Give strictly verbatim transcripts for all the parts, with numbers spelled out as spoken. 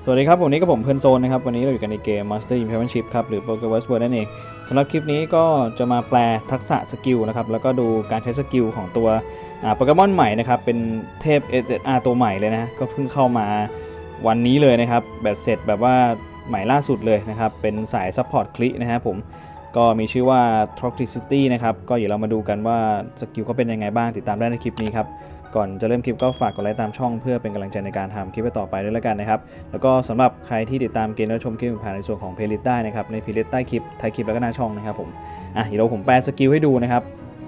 สวัสดีครับวันนี้ก็ผมเพลินโซนนะครับวันนี้เราอยู่กันในเกม Master in Championship ครับหรือ Pokéverse World นั่นเองสำหรับคลิปนี้ก็จะมาแปลทักษะสกิลนะครับแล้วก็ดูการใช้สกิลของตัวโปเกมอนใหม่นะครับเป็นเทพ เอส เอส อาร์ ตัวใหม่เลยนะก็เพิ่งเข้ามาวันนี้เลยนะครับแบบเสร็จแบบว่าใหม่ล่าสุดเลยนะครับเป็นสาย Support คลินะฮะผมก็มีชื่อว่า Toxicity นะครับก็เดี๋ยวเรามาดูกันว่าสกิลเขาเป็นยังไงบ้างติดตามได้ในคลิปนี้ครับก่อนจะเริ่มคลิปก็ฝากกดไลค์ตามช่องเพื่อเป็นกำลังใจในการทำคลิปต่อไปด้วยแล้วกันนะครับแล้วก็สำหรับใครที่ติดตามเกมและชมคลิปผ่านในส่วนของเพลย์ลิสต์ได้นะครับในเพลย์ลิสต์ใต้คลิปท้ายคลิปแล้วก็หน้าช่องนะครับผมอ่ะเดี๋ยวผมแปลสกิลให้ดูนะครับ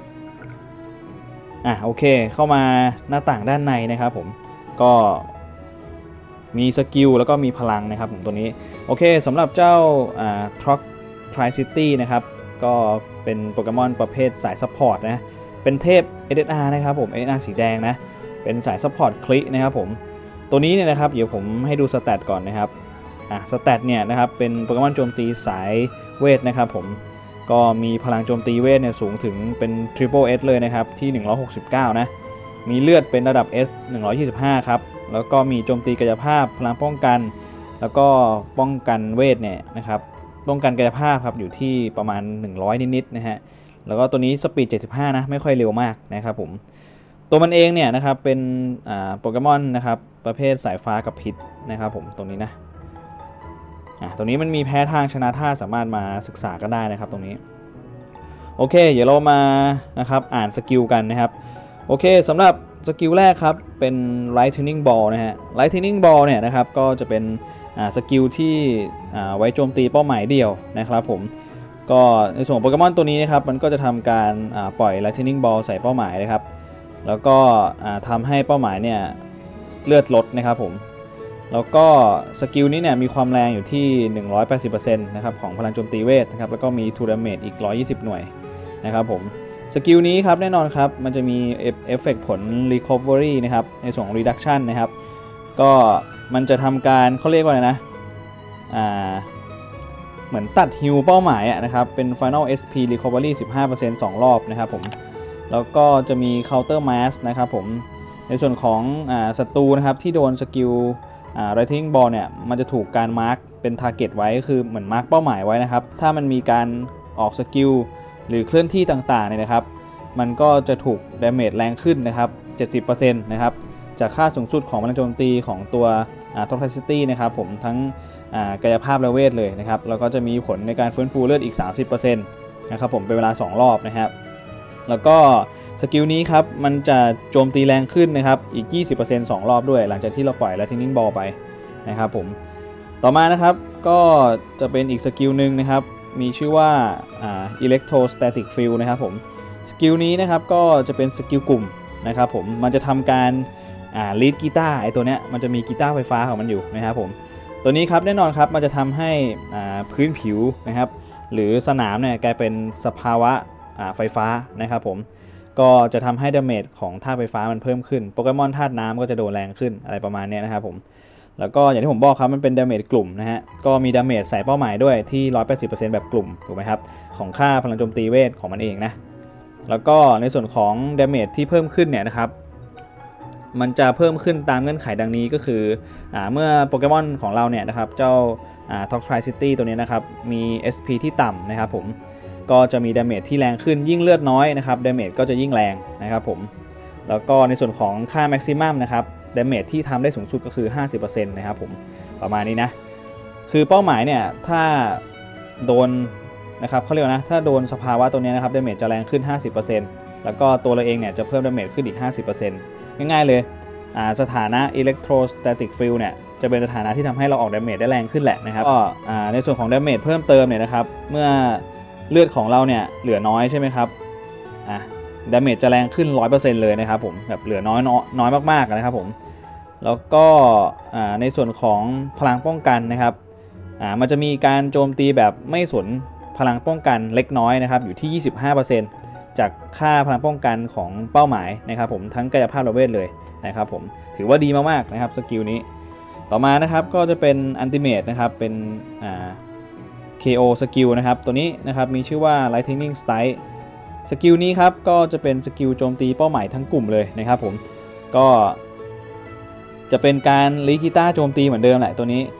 อ่ะโอเคเข้ามาหน้าต่างด้านในนะครับผมก็มีสกิลแล้วก็มีพลังนะครับผมตัวนี้โอเคสำหรับเจ้าอ่า Toxicity นะครับก็เป็นโปเกมอนประเภทสายซัพพอร์ตนะเป็นเทพ เอส เอส อาร์ นะครับผม เอส เอส อาร์ สีแดงนะเป็นสายซัพพอร์ตคลินะครับผมตัวนี้เนี่ยนะครับเดี๋ยวผมให้ดูสแตทก่อนนะครับอ่ะสแตทเนี่ยนะครับเป็นโปเกมอนโจมตีสายเวทนะครับผมก็มีพลังโจมตีเวทเนี่ยสูงถึงเป็น Triple S เลยนะครับที่หนึ่งร้อยหกสิบเก้านะมีเลือดเป็นระดับ S หนึ่งร้อยยี่สิบห้าครับแล้วก็มีโจมตีกายภาพพลังป้องกันแล้วก็ป้องกันเวทเนี่ยนะครับป้องกันกายภาพครับอยู่ที่ประมาณหนึ่งร้อยนิดๆนะฮะแล้วก็ตัวนี้สปีดเจ็ดสิบห้านะไม่ค่อยเร็วมากนะครับผมตัวมันเองเนี่ยนะครับเป็นโปเกมอนนะครับประเภทสายฟ้ากับพิษนะครับผมตรงนี้นะอ่ะตรงนี้มันมีแพ้ทางชนะท่าสามารถมาศึกษากันได้นะครับตรงนี้โอเคเดี๋ยวเรามานะครับอ่านสกิลกันนะครับโอเคสำหรับสกิลแรกครับเป็น Lightning Ball นะฮะ Lightning Ball เนี่ยนะครับก็จะเป็นสกิลที่ไว้โจมตีเป้าหมายเดียวนะครับผมก็ในส่วนโปเกมอนตัวนี้นะครับมันก็จะทำการปล่อย Lightning Ball ใส่เป้าหมายนะครับแล้วก็ทำให้เป้าหมายเนี่ยเลือดลดนะครับผมแล้วก็สกิลนี้เนี่ยมีความแรงอยู่ที่ หนึ่งร้อยแปดสิบเปอร์เซ็นต์ นะครับของพลังโจมตีเวทนะครับแล้วก็มี ทู damage อีกหนึ่งร้อยยี่สิบหน่วยนะครับผมสกิลนี้ครับแน่นอนครับมันจะมีเอฟเฟกต์ผล recovery นะครับในส่วนของ reduction นะครับก็มันจะทำการเขาเรียกว่าอะไรนะอ่าเหมือนตัดฮิลเป้าหมายนะครับเป็น Final เอส พี Recovery สิบห้าเปอร์เซ็นต์ สองรอบนะครับผมแล้วก็จะมี Counter Mass นะครับผมในส่วนของศัตรูนะครับที่โดนสกิล Lightning Ball เนี่ยมันจะถูกการมาร์กเป็น Target ไว้คือเหมือนมาร์กเป้าหมายไว้นะครับถ้ามันมีการออกสกิลหรือเคลื่อนที่ต่างๆเนี่ยนะครับมันก็จะถูก Damage แรงขึ้นนะครับ เจ็ดสิบเปอร์เซ็นต์ นะครับจากค่าสูงสุดของพลังโจมตีของตัว Toxicity นะครับผมทั้งกายภาพและเวทเลยนะครับแล้วก็จะมีผลในการฟื้นฟูเลือดอีก สามสิบเปอร์เซ็นต์ นะครับผมเป็นเวลาสองรอบนะครับแล้วก็สกิลนี้ครับมันจะโจมตีแรงขึ้นนะครับอีก ยี่สิบเปอร์เซ็นต์ สองรอบด้วยหลังจากที่เราปล่อย Lightning Ball ไปนะครับผมต่อมานะครับก็จะเป็นอีกสกิลหนึ่งนะครับมีชื่อว่า Electrostatic Field นะครับผมสกิลนี้นะครับก็จะเป็นสกิลกลุ่มนะครับผมมันจะทำการลีดกีตาร์ไอตัวเนี้ยมันจะมีกีตาร์ไฟฟ้าของมันอยู่นะครับผมตัวนี้ครับแน่นอนครับมันจะทำให้พื้นผิวนะครับหรือสนามเนี่ยกลายเป็นสภาวะไฟฟ้านะครับผมก็จะทำให้ดาเมจของธาตุไฟฟ้ามันเพิ่มขึ้นโปเกมอนธาตุน้ำก็จะโดนแรงขึ้นอะไรประมาณนี้นะครับผมแล้วก็อย่างที่ผมบอกครับมันเป็นดาเมจกลุ่มนะฮะก็มีดาเมจใส่เป้าหมายด้วยที่ หนึ่งร้อยแปดสิบเปอร์เซ็นต์ แบบกลุ่มถูกไหมครับของค่าพลังโจมตีเวทของมันเองนะแล้วก็ในส่วนของดาเมจที่เพิ่มขึ้นเนี่ยนะครับมันจะเพิ่มขึ้นตามเงื่อนไขดังนี้ก็คืออ่าเมื่อโปเกมอนของเราเนี่ยนะครับเจ้า Toxicity ตัวนี้นะครับมี เอส พี ที่ต่ำนะครับผมก็จะมีดาเมจที่แรงขึ้นยิ่งเลือดน้อยนะครับดาเมจก็จะยิ่งแรงนะครับผมแล้วก็ในส่วนของค่าแม็กซิมัมนะครับดาเมจที่ทำได้สูงสุดก็คือ ห้าสิบเปอร์เซ็นต์ นะครับผมประมาณนี้นะคือเป้าหมายเนี่ยถ้าโดนนะครับเขาเรียกนะถ้าโดนสภาวะตัวนี้นะครับดาเมจจะแรงขึ้น ห้าสิบเปอร์เซ็นต์ แล้วก็ตัวเราเองเนี่ยจะเพิ่มดาเมจขึ้นอีก ห้าสิบเปอร์เซ็นต์ ง่ายๆเลยสถานะ Electrostatic Field เนี่ยจะเป็นสถานะที่ทำให้เราออกดาเมจได้แรงขึ้นแหละนะครับก็ในส่วนของดาเมจเพิ่มเติมเนี่ยนะครับเมื่อเลือดของเราเนี่ยเหลือน้อยใช่ไหมครับอ่ะดาเมจจะแรงขึ้น ร้อยเปอร์เซ็นต์ เลยนะครับผมแบบเหลือน้อยน้อยมากๆนะครับผมแล้วก็ในส่วนของพลังป้องกันนะครับอ่ามันจะมีการโจมตีแบบไม่สนพลังป้องกันเล็กน้อยนะครับอยู่ที่ ยี่สิบห้าเปอร์เซ็นต์ จากค่าพลังป้องกันของเป้าหมายนะครับผมทั้งกายภาพและเวทเลยนะครับผมถือว่าดีมากๆนะครับสกิลนี้ต่อมานะครับก็จะเป็นอันติเมตนะครับเป็นอ่า เค โอ สกิลนะครับตัวนี้นะครับมีชื่อว่า Lightning Strike สกิลนี้ครับก็จะเป็นสกิลโจมตีเป้าหมายทั้งกลุ่มเลยนะครับผมก็จะเป็นการลีดกีตาร์โจมตีเหมือนเดิมแหละตัวนี้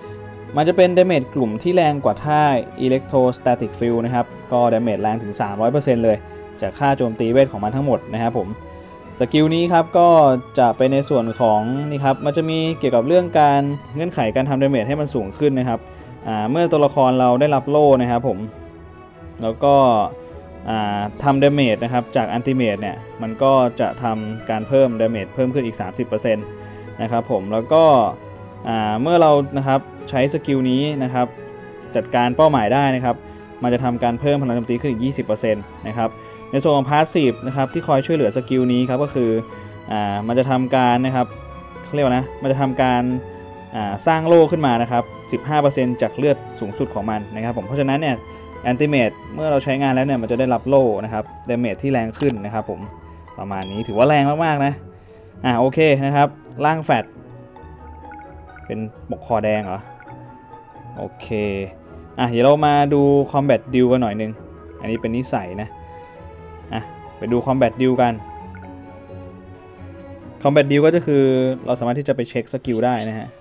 มันจะเป็น damage กลุ่มที่แรงกว่าท่า electrostatic field นะครับก็ damage แรงถึง สามร้อยเปอร์เซ็นต์ เลยจากค่าโจมตีเวทของมันทั้งหมดนะครับผมสกิลนี้ครับก็จะเป็นในส่วนของนี่ครับมันจะมีเกี่ยวกับเรื่องการเงื่อนไขการทำ damage ให้มันสูงขึ้นนะครับเมื่อตัวละครเราได้รับโล่นะครับผมแล้วก็ทำ damage นะครับจาก ultimate เนี่ยมันก็จะทำการเพิ่ม damage เพิ่มขึ้นอีก สามสิบเปอร์เซ็นต์ นะครับผมแล้วก็เมื่อเรานะครับใช้สกิลนี้นะครับจัดการเป้าหมายได้นะครับมันจะทำการเพิ่มพลังโจมตีขึ้นอีก ยี่สิบเปอร์เซ็นต์ นะครับในส่วนของ Passive นะครับที่คอยช่วยเหลือสกิลนี้ครับก็คืออ่ามันจะทำการนะครับเขาเรียกว่านะมันจะทำการอ่าสร้างโล่ขึ้นมานะครับ สิบห้าเปอร์เซ็นต์ จากเลือดสูงสุดของมันนะครับผมเพราะฉะนั้นเนี่ย Ultimate เมื่อเราใช้งานแล้วเนี่ยมันจะได้รับโล่นะครับ Damage ที่แรงขึ้นนะครับผมประมาณนี้ถือว่าแรงมากๆนะอ่าโอเคนะครับร่างแฟตเป็นปกคอแดงเหรอโอเคอ่ะเดี๋ยวเรามาดู Combat Deal กันหน่อยนึงอันนี้เป็นนิสัยนะอ่ะไปดู Combat Deal กัน Combat Deal ก็จะคือเราสามารถที่จะไปเช็คสกิลได้นะฮะ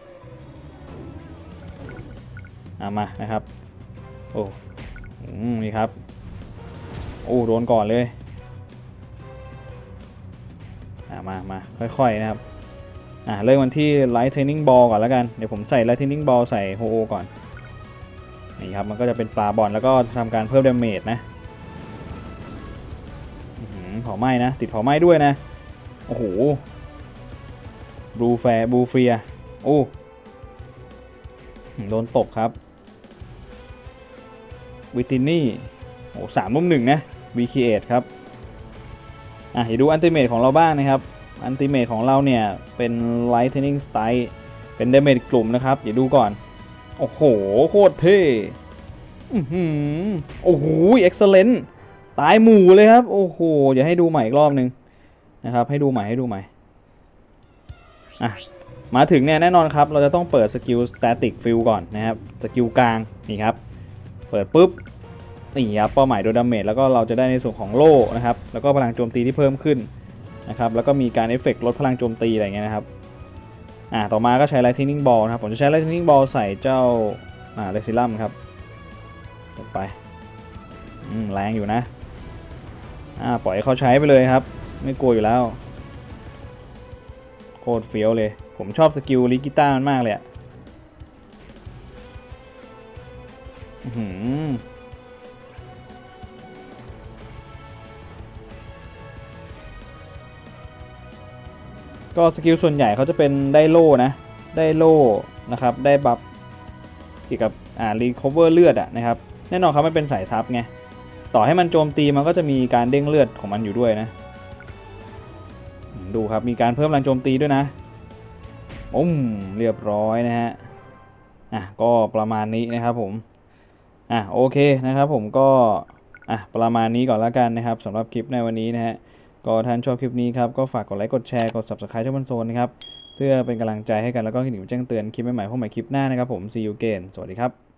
อ่ะมานะครับโอ้นี่ครับโอ้โดนก่อนเลยอ่ะมามาค่อยๆนะครับอ่ะเริ่มกันที่ Light Training Ball ก่อนแล้วกันเดี๋ยวผมใส่ Light Training Ball ใส่โฮโอก่อนนี่ครับมันก็จะเป็นปลาบอลแล้วก็ทำการเพิ่มดาเมจนะเผาไหม้นะติดเผาไหม้ด้วยนะโอ้โหบลูแฟร์บลูเฟียโอ้โดนตกครับวิตินี่โอ้สามรุ่มหนึ่งนะ วี เค เอท ครับอ่ะเดี๋ยวดูอันติเมทของเราบ้างนะครับอันติเมทของเราเนี่ยเป็น Lightning Strike เป็นดาเมจกลุ่มนะครับเดี๋ยวดูก่อนโอ้โหโคตรเท่อือหือโอ้โห excellent ตายหมู่เลยครับโอ้โหอย่าให้ดูใหม่อีกรอบนึงนะครับให้ดูใหม่ให้ดูใหม่อ่ะมาถึงเนี่ยแน่นอนครับเราจะต้องเปิดสกิล static field ก่อนนะครับสกิลกลางนี่ครับเปิดปุ๊บนี่ครับเป้าหมายโดนดาเมจแล้วก็เราจะได้ในส่วนของโล่นะครับแล้วก็พลังโจมตีที่เพิ่มขึ้นนะครับแล้วก็มีการเอฟเฟกต์ลดพลังโจมตีอะไรเงี้ยนะครับอ่ะต่อมาก็ใช้ Lightning Ball นะครับผมจะใช้ Lightning Ball ใส่เจ้าอ่าเรซิลัมครับลงไปอืมแรงอยู่นะอ่าปล่อยเขาใช้ไปเลยครับไม่กลัวอยู่แล้วโคตรเฟี้ยวเลยผมชอบสกิลลิกิต้ามันมากเลยอ่ะอืมก็สกิลส่วนใหญ่เขาจะเป็นได้โล่นะได้โล่นะครับได้บัฟเกี่ยวกับอ่ารีคอเวอร์เลือดอ่ะนะครับแน่นอนครับมันเป็นสายซับไงต่อให้มันโจมตีมันก็จะมีการเด้งเลือดของมันอยู่ด้วยนะดูครับมีการเพิ่มพลังโจมตีด้วยนะอุ้มเรียบร้อยนะฮะอ่ะก็ประมาณนี้นะครับผมอ่ะโอเคนะครับผมก็อ่ะประมาณนี้ก่อนแล้วกันนะครับสำหรับคลิปในวันนี้นะฮะก็ท่านชอบคลิปนี้ครับก็ฝากกดไลค์กดแชร์กด ซับสไครบ์ ช่องบันโซนนะครับเพื่อเป็นกำลังใจให้กันแล้วก็ให้หนิวแจ้งเตือนคลิปใหม่ๆพวกใหม่คลิปหน้านะครับผม see you again สวัสดีครับ